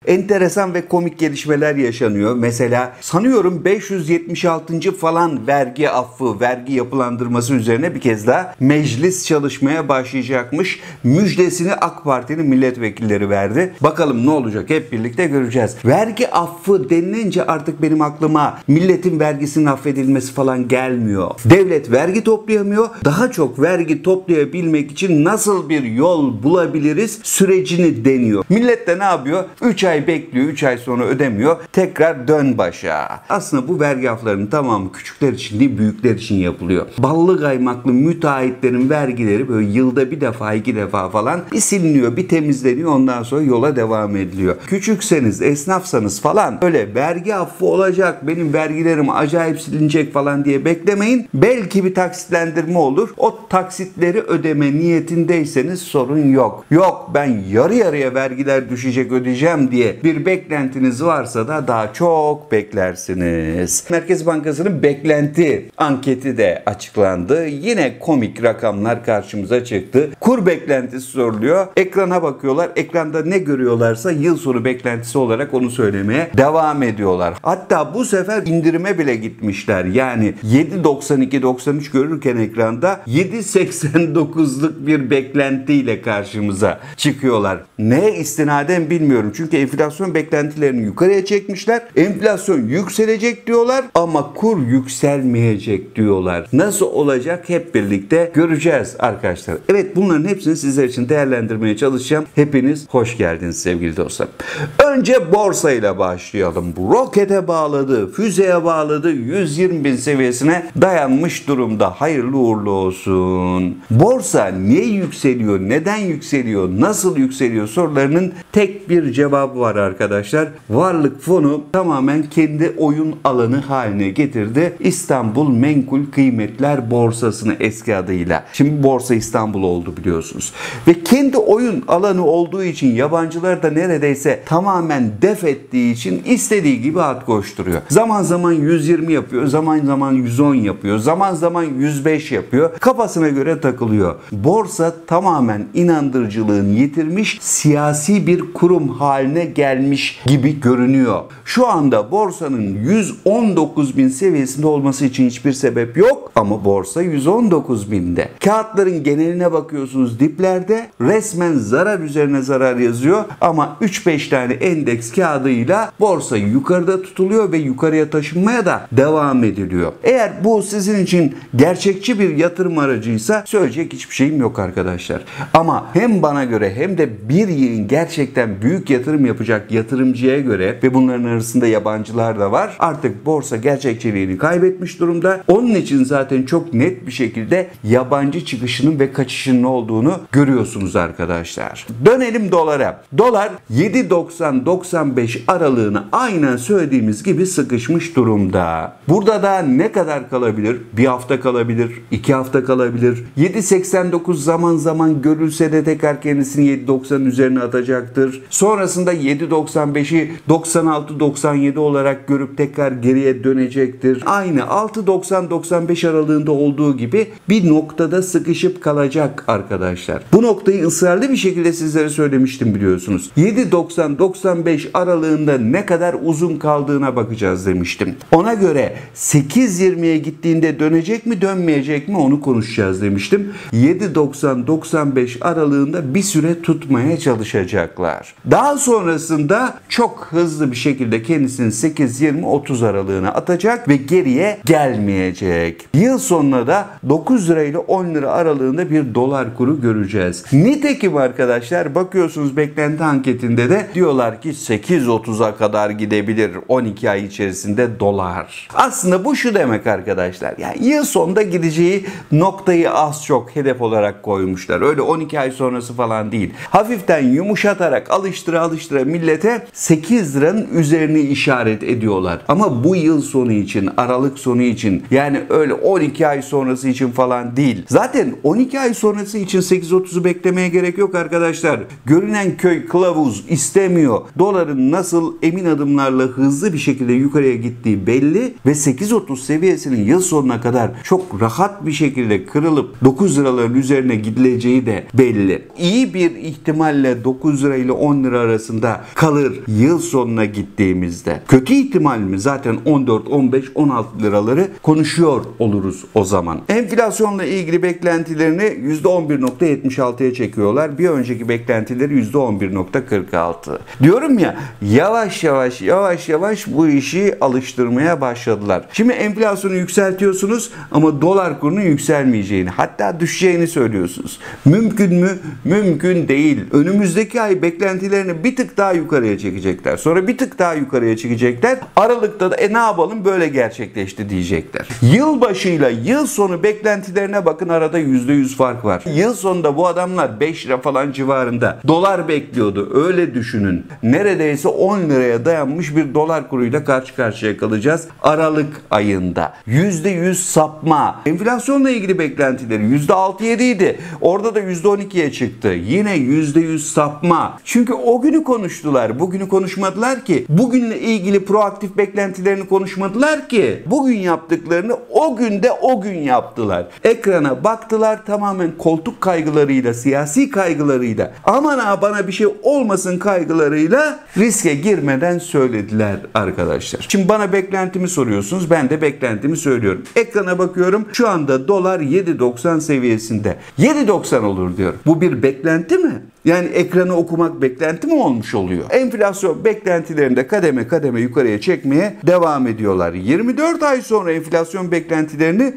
enteresan ve komik gelişmeler yaşanıyor. Mesela sanıyorum 576. falan vergi affı, vergi yapılandırması üzerine bir kez daha meclis çalışmaya başlayacakmış. Müjdesini AK Parti'nin milletvekilleri verdi. Bakalım ne olacak, hep birlikte göreceğiz. Vergi affı denilince artık benim aklıma milletin vergisinin affedilmesi falan gelmiyor. Devlet vergi toplayamıyor. Daha çok vergi toplayabilmek için nasıl bir yol bulabiliriz sürecini deniyor. Millet de ne yapıyor? 3 ay bekliyor, 3 ay sonra ödemiyor. Tekrar dön başa. Aslında bu vergi afflarının tamamı küçükler için değil, büyükler için yapılıyor. Ballı kaymaklı müteahhitlerin vergileri böyle yılda bir defa, 2 defa falan bir siliniyor, bir temizleniyor. Ondan sonra yola devam ediliyor. Küçükseniz, esnafsanız falan öyle vergi affı olacak, benim vergilerim acayip silinecek falan diye beklemeyin. Belki bir taksitlendirme olur. O taksitleri ödeme niyetindeyseniz sorun yok. Yok, ben yarı yarıya vergiler düşecek, ödeyeceğim diye bir beklentiniz varsa da daha çok beklersiniz. Merkez Bankası'nın beklenti anketi de açıklandı. Yine komik rakamlar karşımıza çıktı. Kur beklentisi soruluyor. Ekrana bakıyorlar. Ekranda ne görüyorlarsa yıl sonu beklentisi olarak onu söylemeye devam ediyorlar. Hatta bu sefer indirime bile gitmişler. Yani 7.92-93 görürken ekranda 7.89'luk bir beklentiyle karşımıza çıkıyorlar. Neye istinaden bilmiyorum. Çünkü enflasyon beklentilerini yukarıya çekmişler. Enflasyon yükselecek diyorlar ama kur yükselmeyecek diyorlar. Nasıl olacak hep birlikte göreceğiz arkadaşlar. Evet, bunların hepsini sizler için değerlendirmeye çalışacağım. Hepiniz hoş geldiniz sevgili dostlar. Önce borsayla başlayalım. Bu rokete bağladı, füzeye bağladı, 120.000 seviyesine dayanmış durumda. Hayırlı uğurlu olsun. Borsa niye yükseliyor, neden yükseliyor, nasıl yükseliyor sorularının tek bir cevabı var arkadaşlar. Varlık fonu tamamen kendi oyun alanı haline getirdi. İstanbul Menkul Kıymetler Borsası'nı eski adıyla. Şimdi Borsa İstanbul oldu biliyorsunuz. Ve kendi oyun alanı olduğu için yabancılar da neredeyse tamamen def ettiği için istediği gibi at koşturuyor. Zaman zaman 120 yapıyor, zaman zaman 110 yapıyor, zaman zaman 105 yapıyor. Kafasına göre takılıyor. Borsa tamamen inandırıcılığını yitirmiş, siyasi bir kurum haline gelmiş gibi görünüyor. Şu anda borsanın 119.000 seviyesinde olması için hiçbir sebep yok ama borsa 119.000'de. Kağıtların geneline bakıyorsunuz, diplerde resmen zarar üzerine zarar yazıyor ama 3-5 tane endeks kağıdıyla borsa yukarıda tutuluyor ve yukarıya taşınmaya da devam ediliyor. Eğer bu sizin için gerçekçi bir yatırım aracıysa söyleyecek hiçbir şeyim yok arkadaşlar. Ama hem bana göre hem de bir yılın gerçekten büyük yatırım yapacak yatırımcıya göre ve bunların arasında yabancılar da var. Artık borsa gerçekçiliğini kaybetmiş durumda. Onun için zaten çok net bir şekilde yabancı çıkışının ve kaçışının olduğunu görüyorsunuz arkadaşlar. Dönelim dolara. Dolar 7.90-95 aralığını aynen söylediğimiz gibi sıkışmış durumda. Burada da ne kadar kalabilir? Bir hafta kalabilir, 2 hafta kalabilir. 7.89 zaman zaman görülse de tekrar kendisini 7.90'ın üzerine atacaktır. Sonrasında 7.95'i 96-97 olarak görüp tekrar geriye dönecektir. Aynı 6.90-95 aralığında olduğu gibi bir noktada sıkışıp kalacak arkadaşlar. Bu noktayı ısrarlı bir şekilde sizlere söylemiştim biliyorsunuz. 7.90-95 aralığında ne kadar uzun kaldığına bakacağız demiştim. Ona göre 8.20'ye gittiğinde dönecek mi dönmeyecek mi onu konuşacağız demiştim. 7.90-95 aralığında bir süre tutmaya çalışacaklar. Daha sonrasında çok hızlı bir şekilde kendisini 8.20-30 aralığına atacak ve geriye gelmeyecek. Yıl sonuna da 9 lira ile 10 lira aralığında bir dolar kuru göreceğiz. Nitekim arkadaşlar bakıyorsunuz beklenti anketinde de diyorlar ki 8.30'a kadar gidebilir 12 ay içerisinde dolar. Aslında bu şu demek arkadaşlar. Yani yıl sonunda gideceği noktayı az çok hedef olarak koymuşlar. Öyle 12 ay sonrası falan değil. Hafiften yumuşatarak alıştıra millete 8 liranın üzerini işaret ediyorlar. Ama bu yıl sonu için, Aralık sonu için yani öyle 12 ay sonrası için falan değil. Zaten 12 ay sonrası için 8.30'u beklemeye gerek yok arkadaşlar. Görünen köy kılavuz istemiyor. Doların nasıl emin adımlarla hızlı bir şekilde yukarıya gittiği belli ve 8.30 seviyesinin yıl sonuna kadar çok rahat bir şekilde kırılıp 9 liraların üzerine gidileceği de belli. İyi bir ihtimalle 9 lira ile 10 lira arasında liralarda kalır yıl sonuna gittiğimizde? Kötü ihtimal mi? Zaten 14, 15, 16 liraları konuşuyor oluruz o zaman. Enflasyonla ilgili beklentilerini %11.76'ya çekiyorlar. Bir önceki beklentileri %11.46. Diyorum ya, yavaş yavaş bu işi alıştırmaya başladılar. Şimdi enflasyonu yükseltiyorsunuz ama dolar kurunun yükselmeyeceğini, hatta düşeceğini söylüyorsunuz. Mümkün mü? Mümkün değil. Önümüzdeki ay beklentilerini bir tık daha yukarıya çekecekler. Sonra bir tık daha yukarıya çekecekler. Aralıkta da ne yapalım, böyle gerçekleşti diyecekler. Yılbaşıyla yıl sonu beklentilerine bakın, arada %100 fark var. Yıl sonunda bu adamlar 5 lira falan civarında dolar bekliyordu. Öyle düşünün. Neredeyse 10 liraya dayanmış bir dolar kuruyla karşı karşıya kalacağız Aralık ayında. %100 sapma. Enflasyonla ilgili beklentileri %6-7 idi. Orada da %12'ye çıktı. Yine %100 sapma. Çünkü o günü konuştular. Bugünü konuşmadılar ki. Bugünle ilgili proaktif beklentilerini konuşmadılar ki. Bugün yaptıklarını o gün yaptılar. Ekrana baktılar, tamamen koltuk kaygılarıyla, siyasi kaygılarıyla, aman ha bana bir şey olmasın kaygılarıyla riske girmeden söylediler arkadaşlar. Şimdi bana beklentimi soruyorsunuz. Ben de beklentimi söylüyorum. Ekrana bakıyorum. Şu anda dolar 7.90 seviyesinde. 7.90 olur diyor. Bu bir beklenti mi? Yani ekranı okumak beklenti mi olmuş oluyor? Enflasyon beklentilerinde kademe kademe yukarıya çekmeye devam ediyorlar. 24 ay sonra enflasyon beklentilerini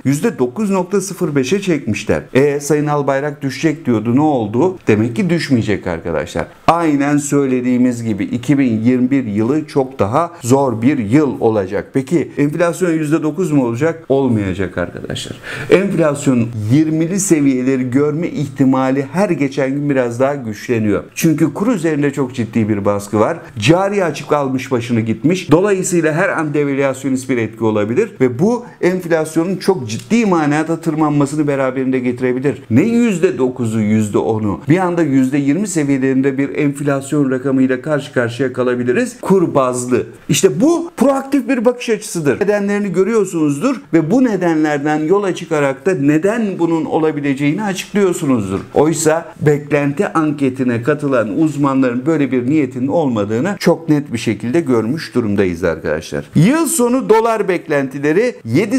%9.05'e çekmişler. Sayın Albayrak düşecek diyordu. Ne oldu? Demek ki düşmeyecek arkadaşlar. Aynen söylediğimiz gibi 2021 yılı çok daha zor bir yıl olacak. Peki enflasyon %9 mu olacak? Olmayacak arkadaşlar. Enflasyon 20'li seviyeleri görme ihtimali her geçen gün biraz daha güçleniyor. Çünkü kur üzerinde çok ciddi bir baskı var. Cari açık almış başını gitmiş. Dolayısıyla her an devalüasyonist bir etki olabilir ve bu enflasyonun çok ciddi manada tırmanmasını beraberinde getirebilir. Ne %9'u %10'u? Bir anda %20 seviyelerinde bir enflasyon rakamıyla karşı karşıya kalabiliriz. Kur bazlı. İşte bu proaktif bir bakış açısıdır. Nedenlerini görüyorsunuzdur ve bu nedenlerden yola çıkarak da neden bunun olabileceğini açıklıyorsunuzdur. Oysa beklenti anketine katılan uzmanların böyle bir niyetinin olmadığını çok net bir şekilde görmüş durumdayız arkadaşlar. Yıl sonu dolar beklentileri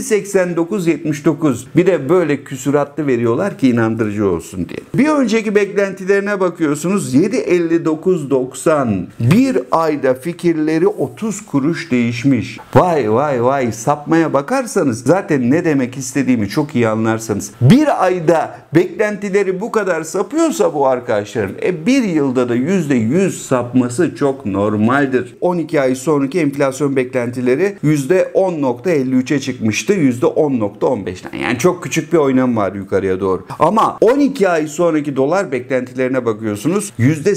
7.89-79. Bir de böyle küsuratlı veriyorlar ki inandırıcı olsun diye. Bir önceki beklentilerine bakıyorsunuz 7.59-90. Bir ayda fikirleri 30 kuruş değişmiş. Vay sapmaya bakarsanız zaten ne demek istediğimi çok iyi anlarsanız. Bir ayda beklentileri bu kadar sapıyorsa bu arkadaşların bir yılda da %100 sapması çok normaldir. 12 ay sonraki enflasyon beklentileri %10.53'e çıkmıştı. %10.15'ten. Yani çok küçük bir oynam var yukarıya doğru. Ama 12 ay sonraki dolar beklentilerine bakıyorsunuz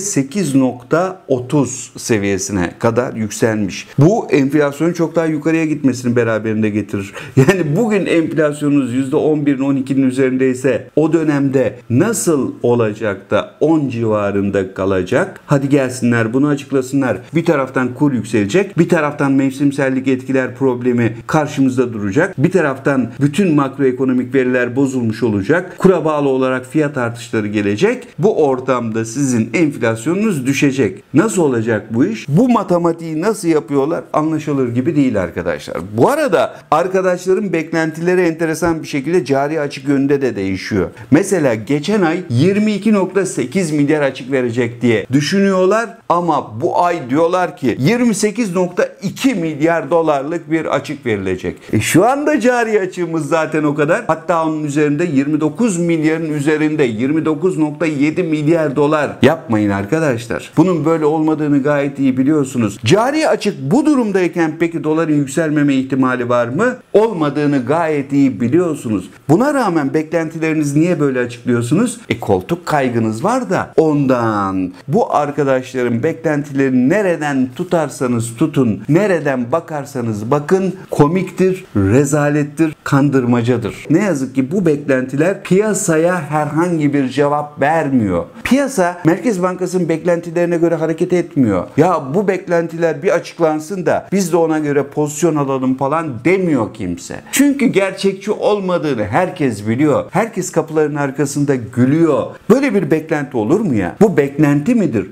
%8.30 seviyesine kadar yükselmiş. Bu enflasyonun çok daha yukarıya gitmesini beraberinde getirir. Yani bugün enflasyonunuz %11'in 12'nin üzerindeyse o dönemde nasıl olacak da 10 civarında kalacak? Hadi gelsinler bunu açıklasınlar. Bir taraftan kur yükselecek, bir taraftan mevsimsellik etkiler problemi karşımızda duracak. Bir taraftan bütün makroekonomik veriler bozulmuş olacak. Kura bağlı olarak fiyat artışları gelecek. Bu ortamda sizin enflasyonunuz düşecek. Nasıl olacak bu iş? Bu matematiği nasıl yapıyorlar? Anlaşılır gibi değil arkadaşlar. Bu arada arkadaşların beklentileri enteresan bir şekilde cari açık yönünde de değişiyor. Mesela geçen ay 22.8 milyar açık verecek diye düşünüyorlar ama bu ay diyorlar ki 28.2 milyar dolarlık bir açık verilecek. Şu anda cari açığımız zaten o kadar. Hatta onun üzerinde 29 milyarın üzerinde 29.7 milyar dolar. Yapmayın arkadaşlar. Bunun böyle olmadığını gayet iyi biliyorsunuz. Cari açık bu durumdayken peki doların yükselmeme ihtimali var mı? Olmadığını gayet iyi biliyorsunuz. Buna rağmen beklentilerinizi niye böyle açıklıyorsunuz? Koltuk kaygınız var da ondan. Bu arkadaşların beklentilerini nereden tutarsanız tutun, nereden bakarsanız bakın komiktir, rezalettir, kandırmacadır. Ne yazık ki bu beklentiler piyasaya herhangi bir cevap vermiyor. Piyasa Merkez Bankası'nın beklentilerine göre hareket etmiyor. Ya bu beklentiler bir açıklansın da biz de ona göre pozisyon alalım falan demiyor kimse. Çünkü gerçekçi olmadığını herkes biliyor. Herkes kapıların arkasında gülüyor. Böyle bir beklenti olur mu mu ya? Bu beklenti midir?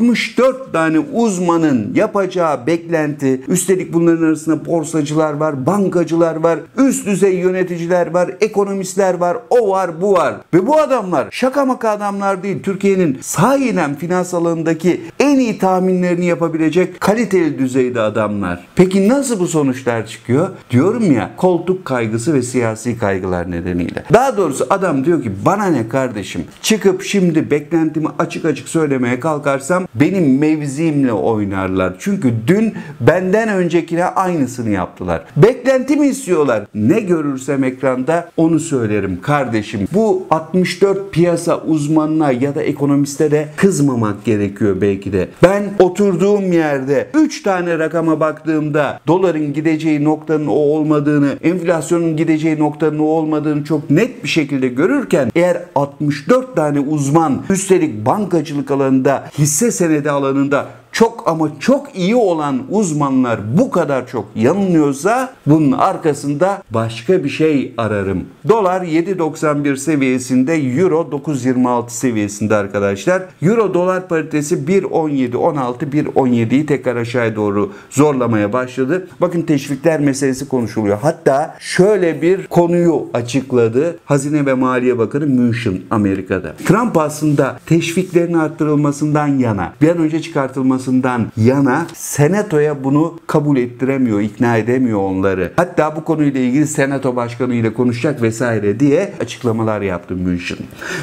64 tane uzmanın yapacağı beklenti, üstelik bunların arasında borsacılar var, bankacılar var, üst düzey yöneticiler var, ekonomistler var, o var, bu var. Ve bu adamlar şaka maka adamlar değil. Türkiye'nin sahiden finans alanındaki en iyi tahminlerini yapabilecek kaliteli düzeyde adamlar. Peki nasıl bu sonuçlar çıkıyor? Diyorum ya, koltuk kaygısı ve siyasi kaygılar nedeniyle. Daha doğrusu adam diyor ki bana ne kardeşim? Çıkıp şimdi beklentimi açık açık söylemeye kalkarsam benim mevzimle oynarlar. Çünkü dün benden öncekine aynısını yaptılar. Beklentimi istiyorlar. Ne görürsem ekranda onu söylerim kardeşim. Bu 64 piyasa uzmanına ya da ekonomiste de kızmamak gerekiyor belki de. Ben oturduğum yerde 3 tane rakama baktığımda doların gideceği noktanın o olmadığını, enflasyonun gideceği noktanın o olmadığını çok net bir şekilde görürken eğer 64 tane uzman üstelik bankacılık alanında, hisse senedi alanında çok ama çok iyi olan uzmanlar bu kadar çok yanılıyorsa bunun arkasında başka bir şey ararım. Dolar 7.91 seviyesinde, Euro 9.26 seviyesinde arkadaşlar. Euro dolar paritesi 1.17.16, 1.17'yi tekrar aşağıya doğru zorlamaya başladı. Bakın teşvikler meselesi konuşuluyor. Hatta şöyle bir konuyu açıkladı Hazine ve Maliye Bakanı Mnuchin Amerika'da. Trump aslında teşviklerin arttırılmasından yana, bir an önce çıkartılmasından yana, Senato'ya bunu kabul ettiremiyor, ikna edemiyor onları. Hatta bu konuyla ilgili Senato Başkanı ile konuşacak vesaire diye açıklamalar yaptı Mnuchin.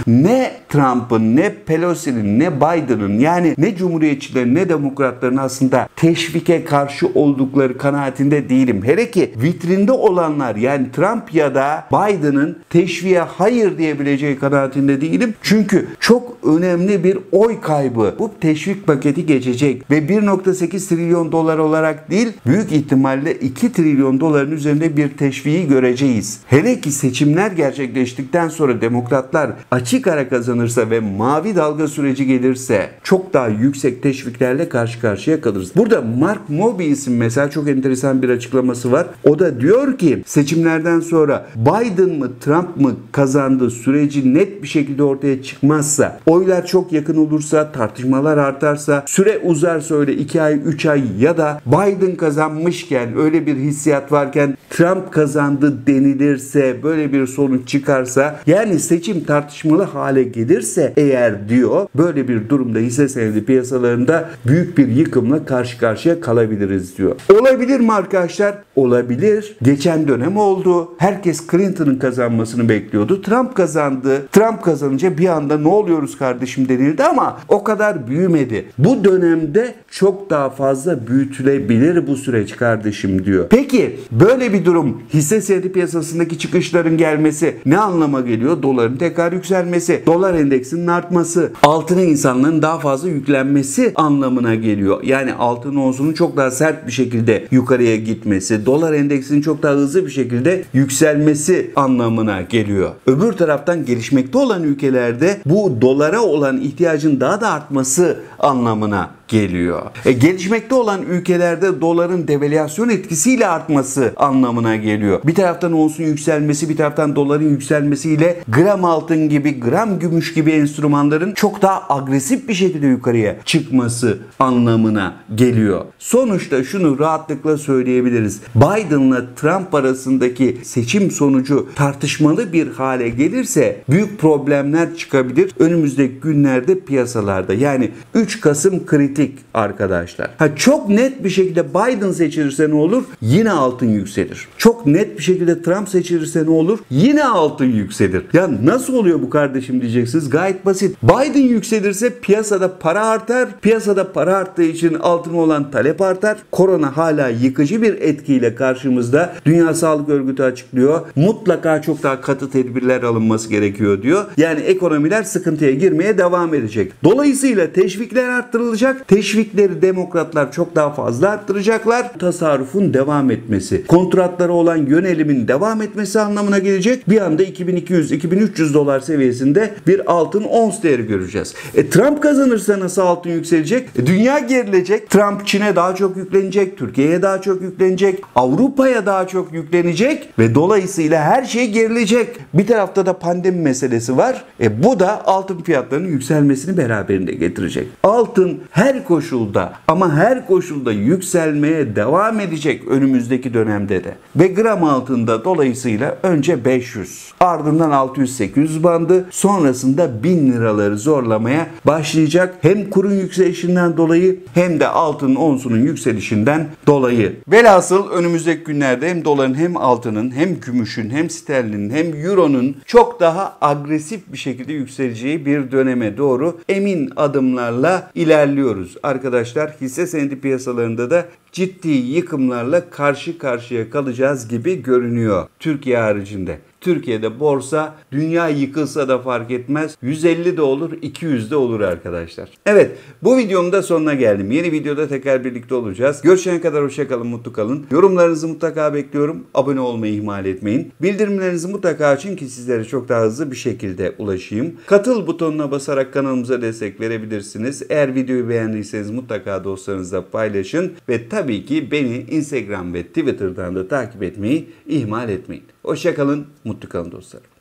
Ne Trump'ın, ne Pelosi'nin, ne Biden'ın, yani ne Cumhuriyetçilerin ne Demokratların aslında teşvike karşı oldukları kanaatinde değilim. Hele ki vitrinde olanlar, yani Trump ya da Biden'ın teşviğe hayır diyebileceği kanaatinde değilim. Çünkü çok önemli bir oy kaybı. Bu teşvik paketi geçecek ve 1.8 trilyon dolar olarak değil, büyük ihtimalle 2 trilyon doların üzerinde bir teşviği göreceğiz. Hele ki seçimler gerçekleştikten sonra demokratlar açık ara kazanırsa ve mavi dalga süreci gelirse çok daha yüksek teşviklerle karşı karşıya kalırız. Burada Mark Mobius'in mesela çok enteresan bir açıklaması var. O da diyor ki seçimlerden sonra Biden mı Trump mı kazandı süreci net bir şekilde ortaya çıkmazsa, oylar çok yakın olursa, tartışmalar artarsa, süre uzarsa öyle 2 ay 3 ay ya da Biden kazanmışken öyle bir hissiyat varken Trump kazandı denilirse, böyle bir sonuç çıkarsa, yani seçim tartışmalı hale gelirse eğer diyor, böyle bir durumda hisse senedi piyasalarında büyük bir yıkımla karşı karşıya kalabiliriz diyor. Olabilir mi arkadaşlar? Olabilir. Geçen dönem oldu. Herkes Clinton'ın kazanmasını bekliyordu. Trump kazandı. Trump kazanınca bir anda ne oluyoruz kardeşim denildi ama o kadar büyümedi. Bu dönemde çok daha fazla büyütülebilir bu süreç kardeşim diyor. Peki böyle bir durum, hisse senedi piyasasındaki çıkışların gelmesi ne anlama geliyor? Doların tekrar yükselmesi, dolar endeksinin artması, altına insanların daha fazla yüklenmesi anlamına geliyor. Yani altın onsunun çok daha sert bir şekilde yukarıya gitmesi, dolar endeksinin çok daha hızlı bir şekilde yükselmesi anlamına geliyor. Öbür taraftan gelişmekte olan ülkelerde bu dolara olan ihtiyacın daha da artması anlamına geliyor. Gelişmekte olan ülkelerde doların devalüasyon etkisiyle artması anlamına geliyor. Bir taraftan onsun yükselmesi, bir taraftan doların yükselmesiyle gram altın gibi, gram gümüş gibi enstrümanların çok daha agresif bir şekilde yukarıya çıkması anlamına geliyor. Sonuçta şunu rahatlıkla söyleyebiliriz. Biden'la Trump arasındaki seçim sonucu tartışmalı bir hale gelirse büyük problemler çıkabilir önümüzdeki günlerde piyasalarda. Yani 3 Kasım kritik arkadaşlar. Çok net bir şekilde Biden seçilirse ne olur? Yine altın yükselir. Çok net bir şekilde Trump seçilirse ne olur? Yine altın yükselir. Ya nasıl oluyor bu kardeşim diyeceksiniz. Gayet basit. Biden yükselirse piyasada para artar. Piyasada para arttığı için altına olan talep artar. Korona hala yıkıcı bir etkiyle karşımızda. Dünya Sağlık Örgütü açıklıyor. Mutlaka çok daha katı tedbirler alınması gerekiyor diyor. Yani ekonomiler sıkıntıya girmeye devam edecek. Dolayısıyla teşvikler vergiler arttırılacak. Teşvikleri demokratlar çok daha fazla arttıracaklar. Tasarrufun devam etmesi, kontratlara olan yönelimin devam etmesi anlamına gelecek. Bir anda 2200-2300 dolar seviyesinde bir altın ons değeri göreceğiz. Trump kazanırsa nasıl altın yükselecek? Dünya gerilecek. Trump Çin'e daha çok yüklenecek, Türkiye'ye daha çok yüklenecek, Avrupa'ya daha çok yüklenecek ve dolayısıyla her şey gerilecek. Bir tarafta da pandemi meselesi var. Bu da altın fiyatlarının yükselmesini beraberinde getirecek. Altın her koşulda ama her koşulda yükselmeye devam edecek önümüzdeki dönemde de. Ve gram altında dolayısıyla önce 500, ardından 600-800 bandı, sonrasında 1000 liraları zorlamaya başlayacak. Hem kurun yükselişinden dolayı hem de altının onsunun yükselişinden dolayı. Velhasıl önümüzdeki günlerde hem doların hem altının hem gümüşün hem sterlinin hem euronun çok daha agresif bir şekilde yükseleceği bir döneme doğru emin adımlarla ilerliyoruz. Arkadaşlar hisse senedi piyasalarında da ciddi yıkımlarla karşı karşıya kalacağız gibi görünüyor Türkiye haricinde. Türkiye'de borsa dünya yıkılsa da fark etmez. 150 de olur, 200 de olur arkadaşlar. Evet, bu videomun da sonuna geldim. Yeni videoda tekrar birlikte olacağız. Görüşene kadar hoşça kalın, mutlu kalın. Yorumlarınızı mutlaka bekliyorum. Abone olmayı ihmal etmeyin. Bildirimlerinizi mutlaka açın ki sizlere çok daha hızlı bir şekilde ulaşayım. Katıl butonuna basarak kanalımıza destek verebilirsiniz. Eğer videoyu beğendiyseniz mutlaka dostlarınızla paylaşın ve tabii ki beni Instagram ve Twitter'dan da takip etmeyi ihmal etmeyin. Hoşça kalın, mutlu kalın dostlarım.